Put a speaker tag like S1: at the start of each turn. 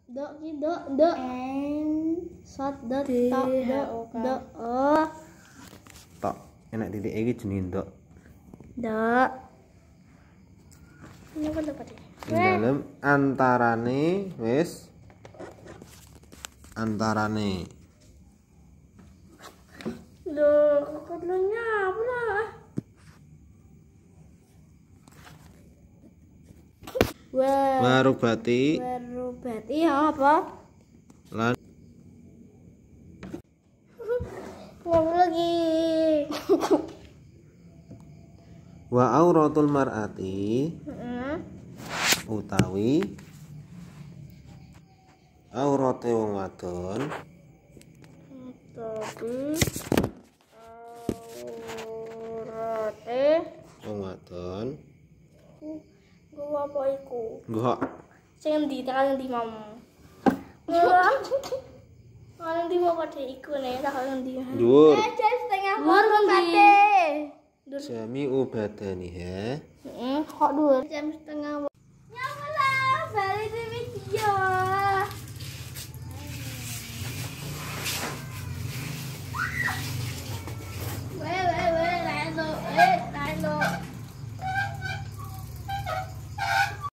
S1: Dok ki dok en sot dot tok dok oh
S2: tok enak titik iki jenenge ndok.
S1: Dok. Ini apa dapat ya?
S2: Dalem antarane wis antarane.
S1: Loh, kok dulunya apa lah?
S2: Warubati
S1: iya apa?
S2: lan
S1: Ngomong lagi.
S2: wa auratul mar'ati utawi aurate wong wadon
S1: Tapi aurate
S2: wong wadon
S1: gua apa iku?
S2: nggo
S1: Sing endi tekan endi mam? Kalau endi mau pada iku nih, tak endi.
S2: dhuwur
S1: Setengah pate.
S2: jami ubadaniha
S1: Kok dhuwur jam setengah